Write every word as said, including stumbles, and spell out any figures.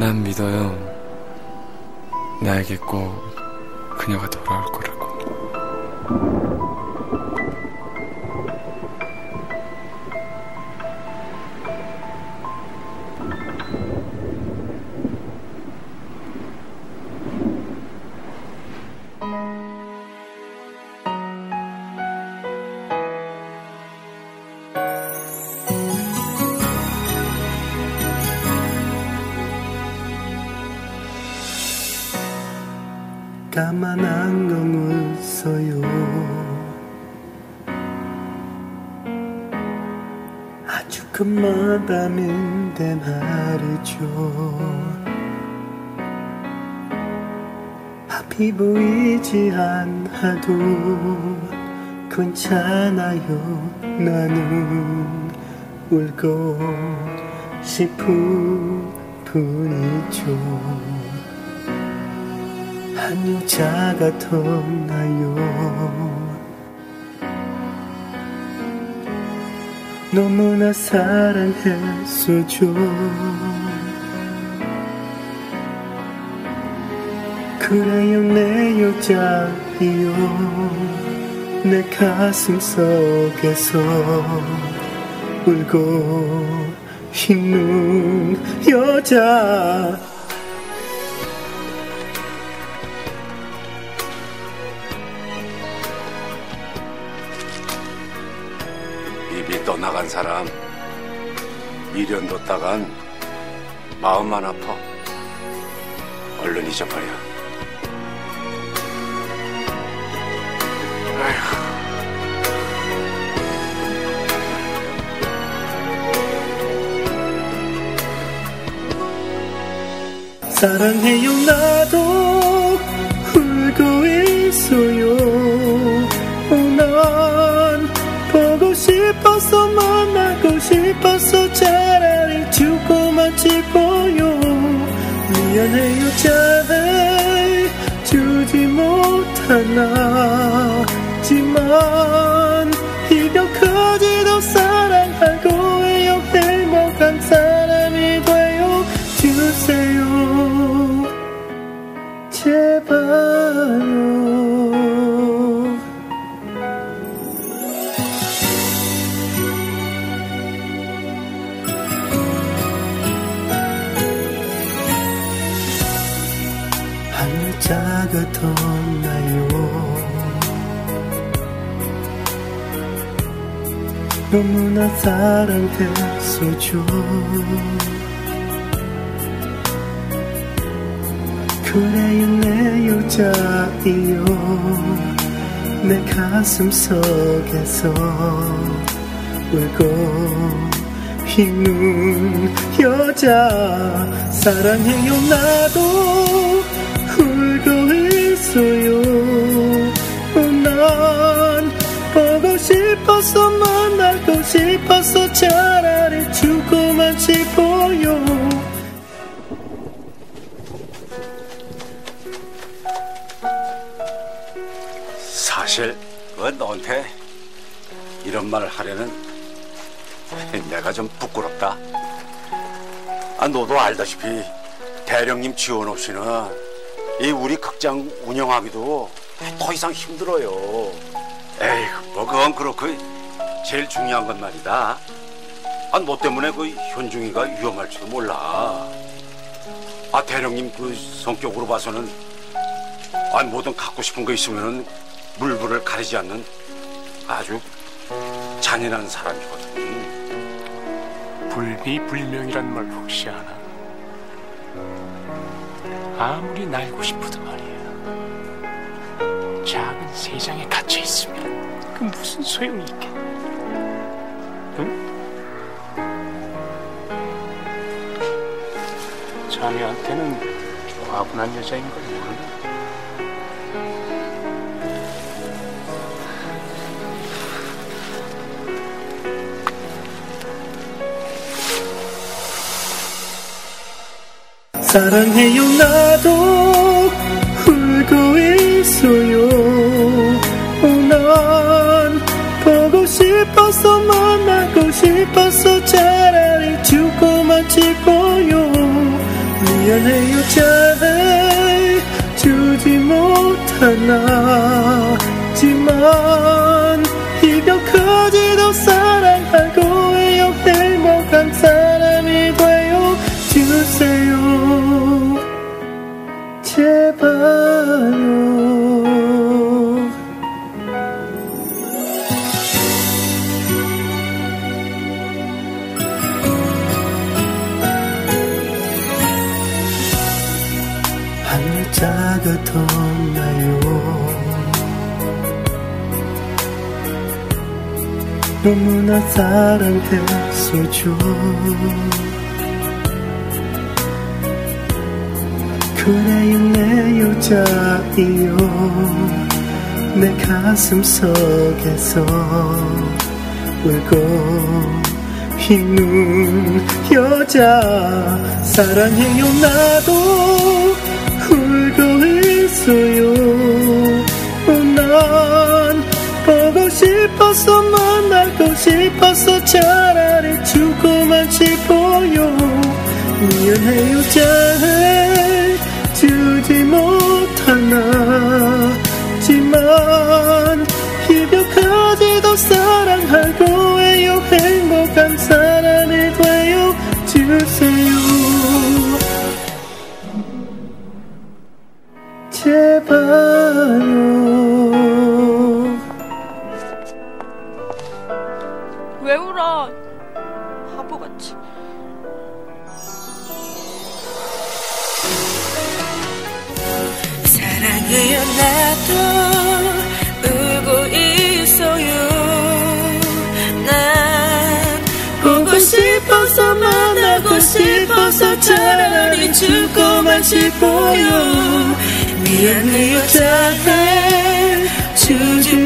난 믿어요. 나에게 꼭 그녀가 돌아올 거라고. 까만 안경을 써요. 아주 금마담인데 말이죠. 앞이 보이지 않아도 괜찮아요. 나는 울고 싶은 뿐이죠. 한 여자가 덧나요. 너무나 사랑했어죠. 그래요 내 여자이요. 내 가슴 속에서 울고 있는 여자. 입이 떠나간 사람 미련 뒀다간 마음만 아파. 얼른 잊어버려. 아휴. 사랑해요 나도 울고 있어요. 난 보고 싶어서 만나고 싶어서 차라리 죽고만 싶어요. 미안해요 잘 주지 못하나지만 이벽까지도 사랑하고 해요. 행복한 사람이 되어 주세요 제발요. 하늘자가 덧나요. 너무나 사랑했어죠. 그래요 내 여자이요. 내 가슴 속에서 울고 있는 여자. 사랑해요 나도 울고 있어요. 난 보고 싶어서 만나고 싶어서 차라리 죽고만 싶어요. 사실 그 너한테 이런 말을 하려는 내가 좀 부끄럽다. 아, 너도 알다시피 대령님 지원 없이는 이 우리 극장 운영하기도 더 이상 힘들어요. 에이, 뭐 그건 그렇고 제일 중요한 건 말이다. 아, 너 때문에 그 현중이가 위험할지도 몰라. 아, 대령님 그 성격으로 봐서는 아, 뭐든 갖고 싶은 거 있으면은 물불을 가리지 않는 아주 잔인한 사람이거든. 불비불명이란 말 혹시 아나? 아무리 날고 싶어도 말이야, 작은 세상에 갇혀 있으면 그 무슨 소용이 있겠냐? 응? 자네한테는 과분한 여자인 걸 모르나? 사랑해요 나도 울고 있어요. 난 보고 싶어서 만나고 싶어서 차라리 죽고만 싶어요. 미안해요 잘 주지 못하나지만 이벽까지도 사랑하고 해요 행복한 사람이 되어 주세요 제발요 하늘자가 덧나요 너무나 사랑했어죠 그래요 내 여자이요 내 가슴 속에서 울고 있는 여자 사랑해요 나도 울고 있어요 난 보고 싶어서 만나고 싶어서 차라리 죽고만 싶어요 미안해요 잘 주지 못하나지만 이별까지도 사랑하고 해요 행복한 사람이 되어 주세요 제발요 왜 울어 바보같이 사랑해요 나도 울고 있어요 난 보고 싶어서 만나고 싶어서 차라리 죽고만 싶어요 미안해요 잘 주지